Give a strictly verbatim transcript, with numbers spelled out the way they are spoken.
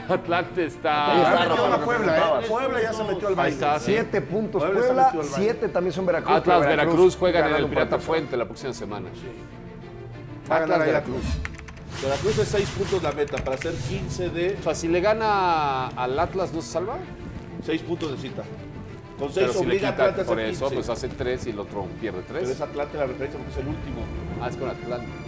Atlante está... Ahí está, Ya metió Rafa, a lo que Puebla, ¿eh? preguntabas. Puebla ya se metió al Ahí baile. está, sí. Siete puntos Puebla se Puebla, metió al baile. siete también son Veracruz. Atlas, pero Veracruz juegan en el ganando Pirata por Fuente la próxima semana. Va a ganar Atlas, ahí Veracruz. Veracruz es seis puntos la meta para hacer quince de... O sea, si le gana al Atlas, ¿no se salva? seis puntos de cita. Con seis Pero si le obliga a quita Atlante a por hacer eso, quince. pues hace tres y el otro pierde Pero tres. es Atlante la referencia porque es el último. Ah, es con Atlante.